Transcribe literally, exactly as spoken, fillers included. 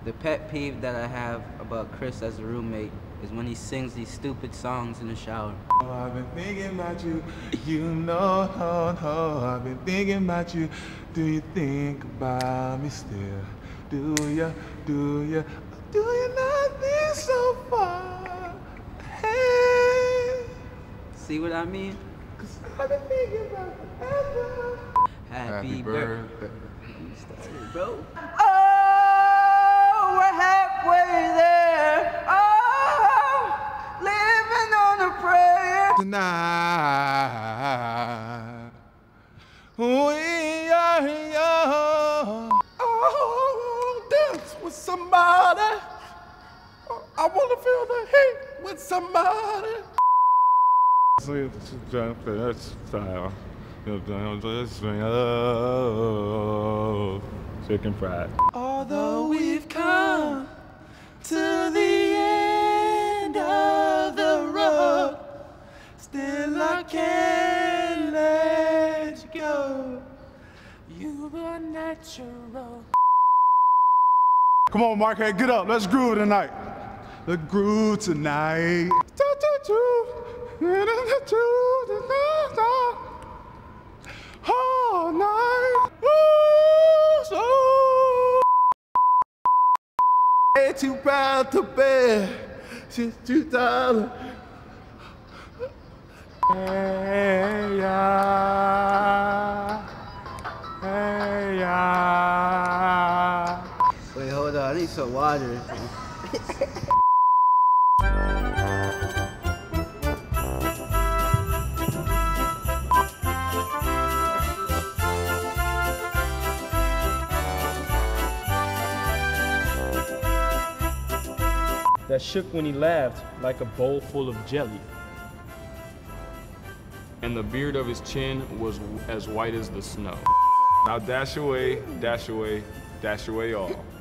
The pet peeve that I have about Chris as a roommate is when he sings these stupid songs in the shower. Oh, I've been thinking about you, you know, no, no. I've been thinking about you. Do you think about me still? Do ya, do ya, do you not think so far? Hey. See what I mean? Cause I've been thinking about forever. Happy, Happy birthday. birthday. Bro. Oh, we're halfway there. Oh, living on a prayer. Tonight, we are young. Oh, dance with somebody. I wanna feel the heat with somebody. Chicken fried. Although we've come to the end of the road, still I can't let you go. You were natural. Come on, Marquette, get up. Let's groove tonight. Let's groove tonight. All night. Ooh, so. Ain't too proud to bear. She's too tired. Hey, yeah. Hey, yeah. Wait, hold on. I need some water. That shook when he laughed like a bowl full of jelly. And the beard of his chin was as white as the snow. Now dash away, dash away, dash away all.